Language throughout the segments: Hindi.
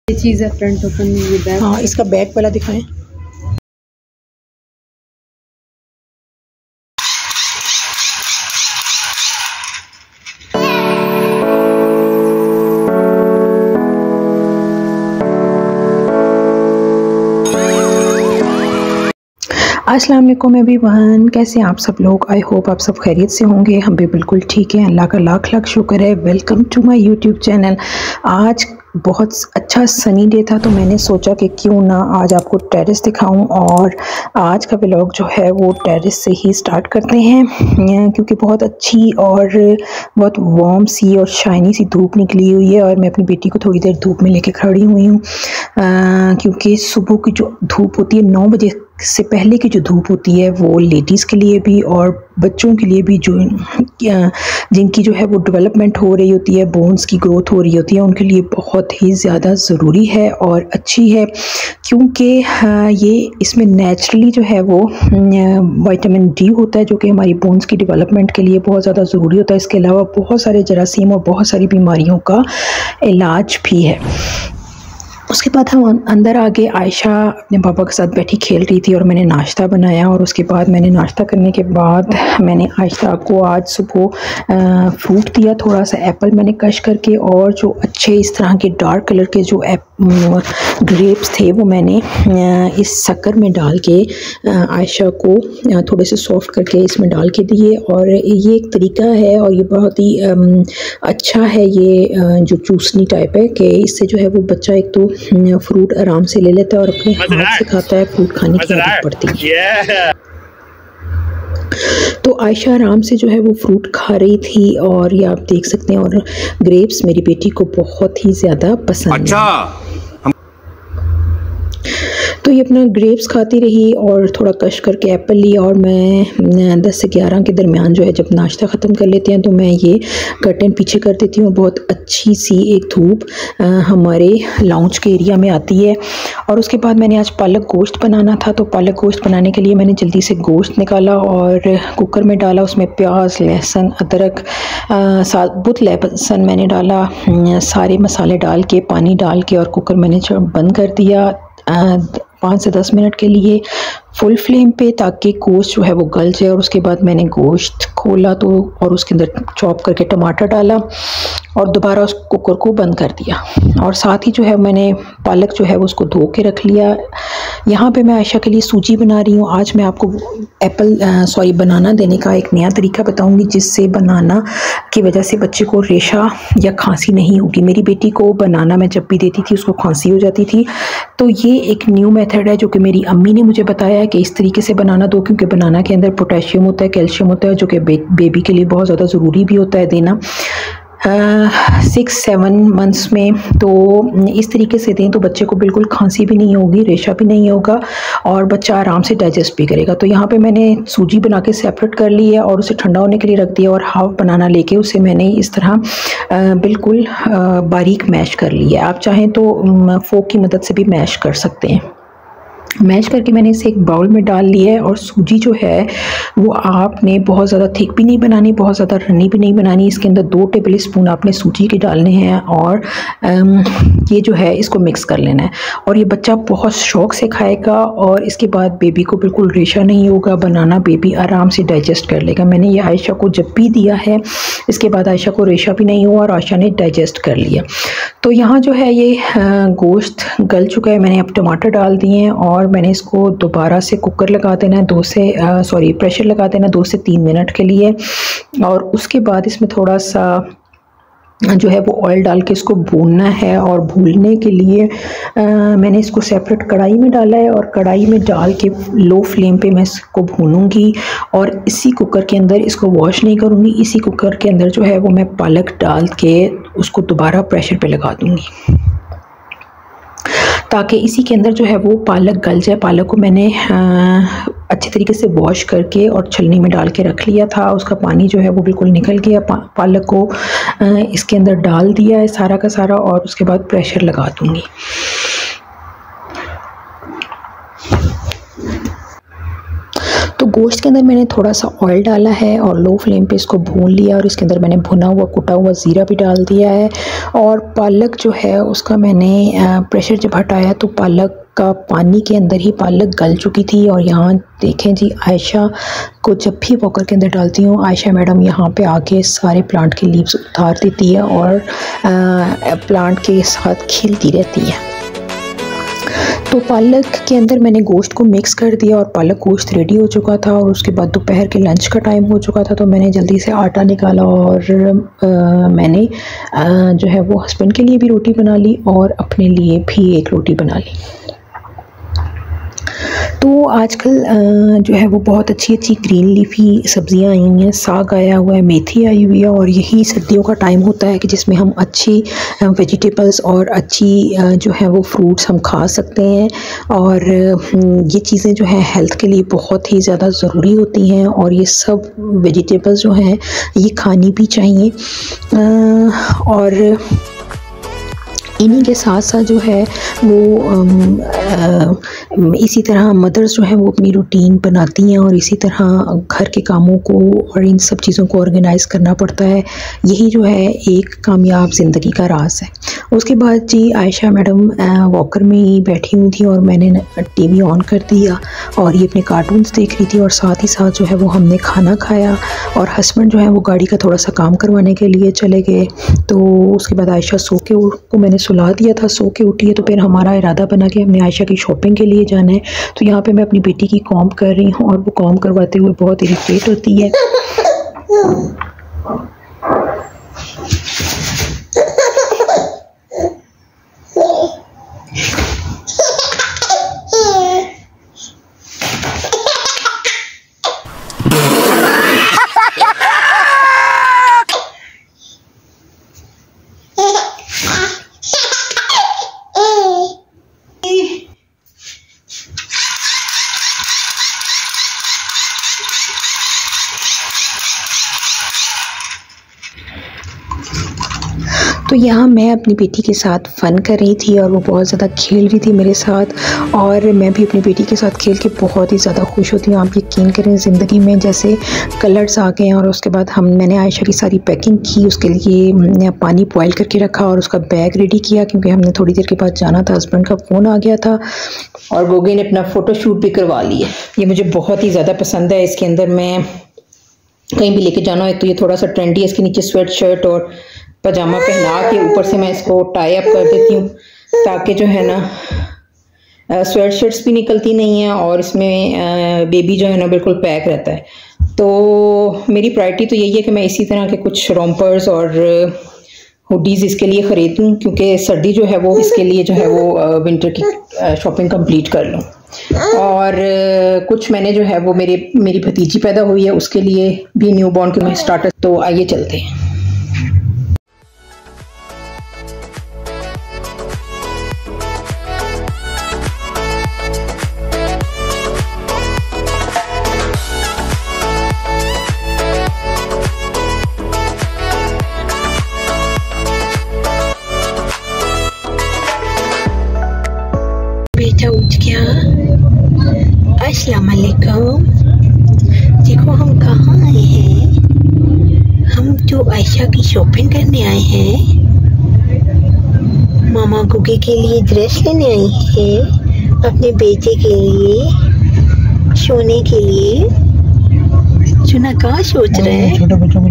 ये चीज़ है फ्रंट ओपन ये बैक। हाँ, इसका बैक वाला दिखाएं। अस्सलाम वालेकुम एवरीवन, कैसे हैं आप सब लोग। आई होप आप सब खैरियत से होंगे। हम भी बिल्कुल ठीक हैं, अल्लाह का लाख लाख शुक्र है। Welcome to my YouTube channel. आज बहुत अच्छा सनी डे था तो मैंने सोचा कि क्यों ना आज आपको टेरेस दिखाऊं, और आज का व्लॉग जो है वो टेरेस से ही स्टार्ट करते हैं, क्योंकि बहुत अच्छी और बहुत वार्म सी और शाइनी सी धूप निकली हुई है। और मैं अपनी बेटी को थोड़ी देर धूप में लेके खड़ी हुई हूँ, क्योंकि सुबह की जो धूप होती है 9 बजे से पहले की जो धूप होती है वो लेडीज़ के लिए भी और बच्चों के लिए भी, जो जिनकी जो है वो डेवलपमेंट हो रही होती है, बोन्स की ग्रोथ हो रही होती है, उनके लिए बहुत ही ज़्यादा ज़रूरी है और अच्छी है, क्योंकि ये इसमें नेचुरली जो है वो विटामिन डी होता है, जो कि हमारी बोन्स की डेवलपमेंट के लिए बहुत ज़्यादा ज़रूरी होता है। इसके अलावा बहुत सारे जरासीम और बहुत सारी बीमारियों का इलाज भी है। उसके बाद हम अंदर आ गए। आयशा अपने पापा के साथ बैठी खेल रही थी और मैंने नाश्ता बनाया, और उसके बाद मैंने नाश्ता करने के बाद मैंने आयशा को आज सुबह फ्रूट दिया, थोड़ा सा एप्पल मैंने कश करके, और जो अच्छे इस तरह के डार्क कलर के जो ग्रेप्स थे वो मैंने इस शक्कर में डाल के आयशा को थोड़े से सॉफ्ट करके इसमें डाल के दिए। और ये एक तरीका है और ये बहुत ही अच्छा है, ये जो चूसनी टाइप है, कि इससे जो है वो बच्चा एक तो फ्रूट आराम से ले लेता है और अपने हाथ से खाता है, फ्रूट खाने की आदत पड़ती है। तो आयशा आराम से जो है वो फ्रूट खा रही थी, और ये आप देख सकते हैं। और ग्रेप्स मेरी बेटी को बहुत ही ज़्यादा पसंद है, तो ये अपना ग्रेप्स खाती रही और थोड़ा कश करके एप्पल लिया। और मैं 10 से 11 के दरमियान जो है, जब नाश्ता ख़त्म कर लेते हैं तो मैं ये कर्टन पीछे कर देती हूँ। बहुत अच्छी सी एक धूप हमारे लाउंज के एरिया में आती है। और उसके बाद मैंने आज पालक गोश्त बनाना था, तो पालक गोश्त बनाने के लिए मैंने जल्दी से गोश्त निकाला और कुकर में डाला। उसमें प्याज, लहसुन, अदरक, साबुत लहसुन मैंने डाला, सारे मसाले डाल के, पानी डाल के, और कुकर मैंने बंद कर दिया 5 से 10 मिनट के लिए फुल फ्लेम पे, ताकि गोश्त जो है वो गल जाए। और उसके बाद मैंने गोश्त खोला तो, और उसके अंदर चॉप करके टमाटर डाला और दोबारा उस कुकर को बंद कर दिया। और साथ ही जो है मैंने पालक जो है वो उसको धो के रख लिया। यहाँ पे मैं आयशा के लिए सूजी बना रही हूँ। आज मैं आपको बनाना देने का एक नया तरीका बताऊँगी, जिससे बनाना की वजह से बच्चे को रेशा या खांसी नहीं होगी। मेरी बेटी को बनाना मैं जब भी देती थी उसको खांसी हो जाती थी, तो ये एक न्यू मेथड है जो कि मेरी अम्मी ने मुझे बताया है कि इस तरीके से बनाना दो, क्योंकि बनाना के अंदर पोटेशियम होता है, कैल्शियम होता है, जो कि बेबी के लिए बहुत ज़्यादा ज़रूरी भी होता है देना 6-7 मंथ्स में। तो इस तरीके से दें तो बच्चे को बिल्कुल खांसी भी नहीं होगी, रेशा भी नहीं होगा, और बच्चा आराम से डाइजेस्ट भी करेगा। तो यहाँ पे मैंने सूजी बना के सेपरेट कर ली है और उसे ठंडा होने के लिए रख दिया, और हाफ बनाना लेके उसे मैंने इस तरह बिल्कुल बारीक मैश कर लिया है। आप चाहें तो फोक की मदद से भी मैश कर सकते हैं। मैश करके मैंने इसे एक बाउल में डाल लिया है। और सूजी जो है वो आपने बहुत ज़्यादा थिक भी नहीं बनानी, बहुत ज़्यादा रनी भी नहीं बनानी। इसके अंदर 2 टेबल स्पून आपने सूजी के डालने हैं, और ये जो है इसको मिक्स कर लेना है। और ये बच्चा बहुत शौक़ से खाएगा, और इसके बाद बेबी को बिल्कुल रेशा नहीं होगा, बनाना बेबी आराम से डाइजेस्ट कर लेगा। मैंने ये आयशा को जब भी दिया है, इसके बाद आयशा को रेशा भी नहीं हुआ और आयशा ने डाइजेस्ट कर लिया। तो यहाँ जो है ये गोश्त गल चुका है। मैंने अब टमाटर डाल दिए हैं, और मैंने इसको दोबारा से कुकर लगा देना है, प्रेशर लगा देना 2 से 3 मिनट के लिए। और उसके बाद इसमें थोड़ा सा जो है वो ऑयल डाल के इसको भूनना है। और भूनने के लिए मैंने इसको सेपरेट कढ़ाई में डाला है, और कढ़ाई में डाल के लो फ्लेम पे मैं इसको भूनूंगी। और इसी कुकर के अंदर इसको वॉश नहीं करूँगी, इसी कुकर के अंदर जो है वो मैं पालक डाल के उसको दोबारा प्रेशर पे लगा दूँगी, ताकि इसी के अंदर जो है वो पालक गल जाए। पालक को मैंने अच्छे तरीके से वॉश करके और छलनी में डाल के रख लिया था, उसका पानी जो है वो बिल्कुल निकल गया। पालक को इसके अंदर डाल दिया है सारा का सारा, और उसके बाद प्रेशर लगा दूंगी। तो गोश्त के अंदर मैंने थोड़ा सा ऑयल डाला है और लो फ्लेम पे इसको भून लिया और इसके अंदर मैंने भुना हुआ कुटा हुआ ज़ीरा भी डाल दिया है। और पालक जो है उसका मैंने प्रेशर जब हटाया तो पालक का पानी के अंदर ही पालक गल चुकी थी। और यहाँ देखें जी, आयशा को जब भी वॉकर के अंदर डालती हूँ, आयशा मैडम यहाँ पे आके सारे प्लांट के लीव्स उतार देती है और प्लांट के साथ खिलती रहती है। तो पालक के अंदर मैंने गोश्त को मिक्स कर दिया और पालक गोश्त रेडी हो चुका था। और उसके बाद दोपहर के लंच का टाइम हो चुका था, तो मैंने जल्दी से आटा निकाला और मैंने जो है वो हस्बैंड के लिए भी रोटी बना ली और अपने लिए भी एक रोटी बना ली। तो आजकल जो है वो बहुत अच्छी अच्छी ग्रीन लीफी सब्जियां आई हुई हैं, साग आया हुआ है, मेथी आई हुई है। और यही सर्दियों का टाइम होता है कि जिसमें हम अच्छी वेजिटेबल्स और अच्छी जो है वो फ्रूट्स हम खा सकते हैं। और ये चीज़ें जो हैं हेल्थ के लिए बहुत ही ज़्यादा ज़रूरी होती हैं और ये सब वेजिटेबल्स जो हैं ये खानी भी चाहिए। और इन्हीं के साथ साथ जो है वो इसी तरह मदर्स जो है वो अपनी रूटीन बनाती हैं और इसी तरह घर के कामों को और इन सब चीज़ों को ऑर्गेनाइज़ करना पड़ता है। यही जो है एक कामयाब ज़िंदगी का राज है। उसके बाद जी आयशा मैडम वॉकर में ही बैठी हुई थी और मैंने टीवी ऑन कर दिया और ये अपने कार्टून्स देख रही थी और साथ ही साथ जो है वो हमने खाना खाया। और हस्बैंड जो है वो गाड़ी का थोड़ा सा काम करवाने के लिए चले गए। तो उसके बाद आयशा सो के को मैंने सुला दिया था, सो के उठी है। तो फिर हमारा इरादा बना कि हमने आयशा की शॉपिंग के लिए जाना है। तो यहाँ पे मैं अपनी बेटी की कॉम कर रही हूँ और वो कॉम करवाते हुए बहुत इरिटेट होती है। तो यहाँ मैं अपनी बेटी के साथ फ़न कर रही थी और वो बहुत ज़्यादा खेल रही थी मेरे साथ और मैं भी अपनी बेटी के साथ खेल के बहुत ही ज़्यादा खुश होती हूँ। आप यकीन करें ज़िंदगी में जैसे कलर्स आ गए हैं। और उसके बाद मैंने आयशा की सारी पैकिंग की, उसके लिए पानी बॉयल करके रखा और उसका बैग रेडी किया क्योंकि हमने थोड़ी देर के बाद जाना था। हस्बैंड का फ़ोन आ गया था और गोगी ने अपना फ़ोटोशूट भी करवा लिया। ये मुझे बहुत ही ज़्यादा पसंद है। इसके अंदर मैं कहीं भी लेके जाना हो तो ये थोड़ा सा ट्रेंडी है। इसके नीचे स्वेट शर्ट और पजामा पहना के ऊपर से मैं इसको टाई अप कर देती हूँ ताकि जो है ना स्वेट शर्ट्स भी निकलती नहीं है और इसमें बेबी जो है ना बिल्कुल पैक रहता है। तो मेरी प्रायोरिटी तो यही है कि मैं इसी तरह के कुछ रोम्पर्स और हुडीज़ इसके लिए ख़रीदूँ क्योंकि सर्दी जो है वो इसके लिए जो है वो विंटर की शॉपिंग कंप्लीट कर लूँ। और कुछ मैंने जो है वो मेरी भतीजी पैदा हुई है उसके लिए भी न्यू बॉर्न के स्टार्टर। तो आइए चलते हैं। बेटा उठ गया। अस्सलाम वालेकुम। देखो हम कहाँ आए हैं। हम तो आयशा की शॉपिंग करने आए हैं। मामा गुगे के लिए ड्रेस लेने आए हैं, अपने बेटे के लिए, सोने के लिए। चुना कहाँ सोच रहे हैं। छोटा बच्चा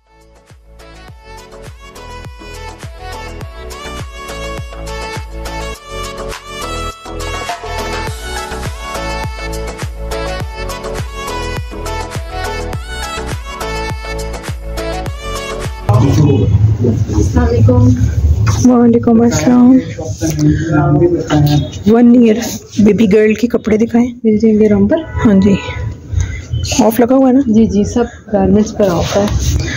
वालेकुम अस्सलाम। 1 ईयर बेबी गर्ल के कपड़े दिखाएं। मिल जाएंगे रोम्पर। हाँ जी, ऑफ लगा हुआ है ना। जी जी, सब गारमेंट्स पर ऑफ है।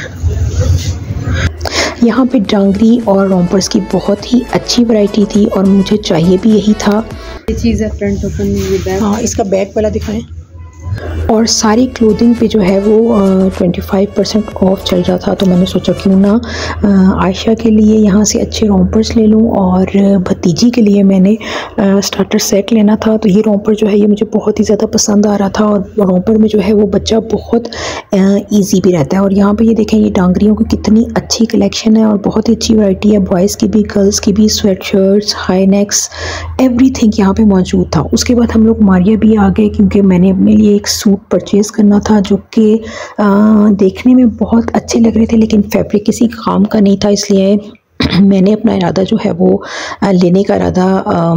यहाँ पे डांगरी और रोम्पर्स की बहुत ही अच्छी वैरायटी थी और मुझे चाहिए भी यही था। ये चीज़ है फ्रंट ओपन विद बैक। हाँ, इसका बैक वाला दिखाएं। और सारी क्लोथिंग पे जो है वो 25% ऑफ चल रहा था। तो मैंने सोचा क्यों ना आयशा के लिए यहाँ से अच्छे रोम्पर्स ले लूँ, और भतीजी के लिए मैंने स्टार्टर सेट लेना था। तो ये रोम्पर जो है ये मुझे बहुत ही ज़्यादा पसंद आ रहा था, और रोम्पर में जो है वो बच्चा बहुत ईजी भी रहता है। और यहाँ पे ये देखें, ये डांगरियों की कितनी अच्छी कलेक्शन है और बहुत ही अच्छी वैरायटी है, बॉयज़ की भी गर्ल्स की भी, sweatshirts, high necks, everything यहाँ पे मौजूद था। उसके बाद हम लोग मारिया भी आ गए, क्योंकि मैंने अपने लिए एक सूट परचेज़ करना था जो कि देखने में बहुत अच्छे लग रहे थे, लेकिन फैब्रिक किसी काम का नहीं था। इसलिए मैंने अपना इरादा जो है वो लेने का इरादा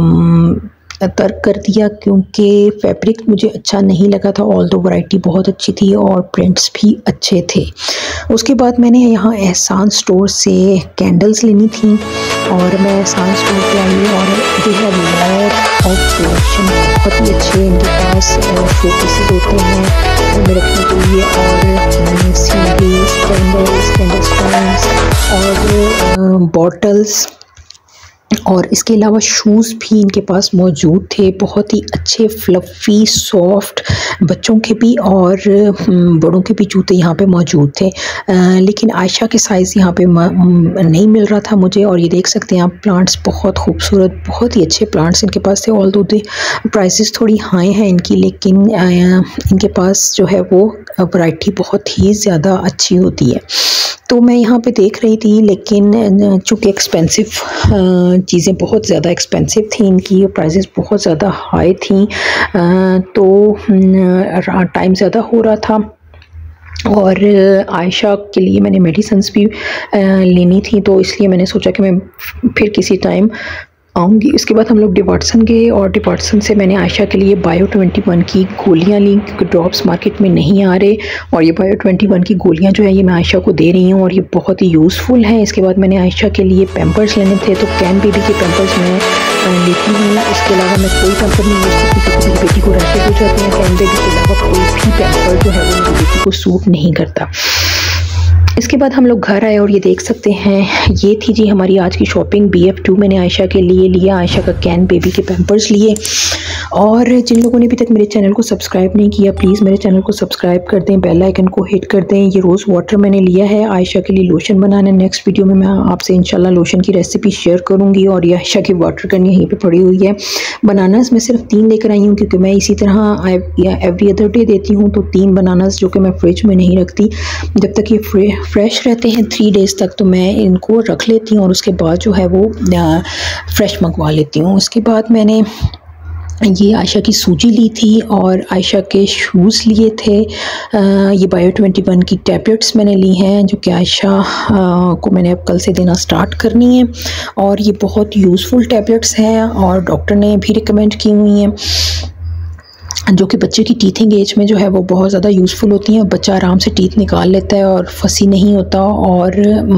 तर्क कर दिया, क्योंकि फैब्रिक मुझे अच्छा नहीं लगा था। ऑल दो वैरायटी बहुत अच्छी थी और प्रिंट्स भी अच्छे थे। उसके बाद मैंने यहाँ एहसान स्टोर से कैंडल्स लेनी थी, और मैं एहसान स्टोर पे आई, और they have lot of collection, बहुत ही अच्छे इनके पास शो पीसेस होते हैं उनमें रखने के लिए, और सीरीज, कैंडल्स, कैंडल स्टैंड्स और बॉटल्स, और इसके अलावा शूज़ भी इनके पास मौजूद थे, बहुत ही अच्छे फ्लफ़ी सॉफ्ट, बच्चों के भी और बड़ों के भी जूते यहाँ पे मौजूद थे। लेकिन आयशा के साइज़ यहाँ पे नहीं मिल रहा था मुझे। और ये देख सकते हैं आप, प्लांट्स बहुत खूबसूरत, बहुत ही अच्छे प्लांट्स इनके पास थे। ऑल्दो दे प्राइसेस थोड़ी हाई हैं इनकी, लेकिन इनके पास जो है वो वैरायटी बहुत ही ज़्यादा अच्छी होती है। तो मैं यहाँ पे देख रही थी, लेकिन चूँकि एक्सपेंसिव चीज़ें बहुत ज़्यादा एक्सपेंसिव थी, इनकी प्राइसेस बहुत ज़्यादा हाई थी, तो टाइम ज़्यादा हो रहा था। और आयशा के लिए मैंने मेडिसिन्स भी लेनी थी, तो इसलिए मैंने सोचा कि मैं फिर किसी टाइम आऊँगी। उसके बाद हम लोग डिवाटसन गए, और डिवाटसन से मैंने आयशा के लिए बायो 21 की गोलियाँ ली, क्योंकि ड्रॉप्स मार्केट में नहीं आ रहे, और ये बायो 21 की गोलियाँ जो है ये मैं आयशा को दे रही हूँ, और ये बहुत ही यूज़फुल है। इसके बाद मैंने आयशा के लिए पैम्पर्स लेने थे, तो कैन बेबी के पैम्पर्स मैं लेती हूँ। इसके अलावा मैं कोई पैम्पर नहीं यूज़ करती, क्योंकि मेरी बेटी को रैशेज हो जाते हैं। कैन बेबी के अलावा कोई भी पैम्पर जो है वो मेरी बेटी को सूट नहीं करता। इसके बाद हम लोग घर आए, और ये देख सकते हैं ये थी जी हमारी आज की शॉपिंग। BF2 मैंने आयशा के लिए लिया, आयशा का कैन बेबी के पैम्पर्स लिए। और जिन लोगों ने अभी तक मेरे चैनल को सब्सक्राइब नहीं किया, प्लीज़ मेरे चैनल को सब्सक्राइब कर दें, बेल आइकन को हिट कर दें। ये रोज़ वाटर मैंने लिया है आयशा के लिए लोशन बनाना। नेक्स्ट वीडियो में मैं आपसे इंशाल्लाह लोशन की रेसिपी शेयर करूँगी। और ये आयशा की वाटर गन यहीं पर पड़ी हुई है। बनानास मैं सिर्फ 3 लेकर आई हूँ, क्योंकि मैं इसी तरह एवरी अदर डे देती हूँ, तो 3 बनानास जो कि मैं फ्रिज में नहीं रखती, जब तक ये फ्रेश रहते हैं 3 डेज़ तक, तो मैं इनको रख लेती हूँ, और उसके बाद जो है वो फ्रेश मंगवा लेती हूँ। उसके बाद मैंने ये आयशा की सूजी ली थी, और आयशा के शूज़ लिए थे। ये बायो 21 की टैबलेट्स मैंने ली हैं, जो कि आयशा को मैंने अब कल से देना स्टार्ट करनी है। और ये बहुत यूज़फुल टैबलेट्स हैं, और डॉक्टर ने भी रिकमेंड की हुई हैं, जो कि बच्चे की टीथिंग एज में जो है वो बहुत ज़्यादा यूज़फुल होती हैं। बच्चा आराम से टीथ निकाल लेता है और फंसी नहीं होता। और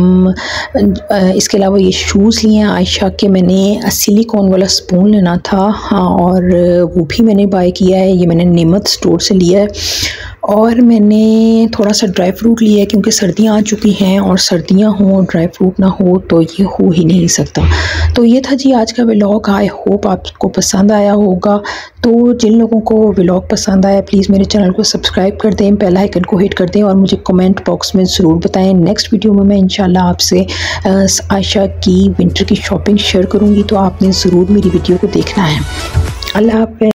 इसके अलावा ये शूज़ लिए हैं आयशा के, मैंने सिलिकॉन वाला स्पून लेना था, हाँ, और वो भी मैंने बाय किया है। ये मैंने नेमत स्टोर से लिया है। और मैंने थोड़ा सा ड्राई फ्रूट लिया है, क्योंकि सर्दियाँ आ चुकी हैं, और सर्दियाँ हों ड्राई फ्रूट ना हो तो ये हो ही नहीं सकता। तो ये था जी आज का व्लॉग। आई होप आपको पसंद आया होगा। तो जिन लोगों को व्लॉग पसंद आया, प्लीज़ मेरे चैनल को सब्सक्राइब कर दें, बेल आइकन को हिट कर दें, और मुझे कमेंट बॉक्स में ज़रूर बताएं। नेक्स्ट वीडियो में मैं इंशाल्लाह आपसे आयशा की विंटर की शॉपिंग शेयर करूँगी, तो आपने ज़रूर मेरी वीडियो को देखना है। अल्लाह हाफ़िज़।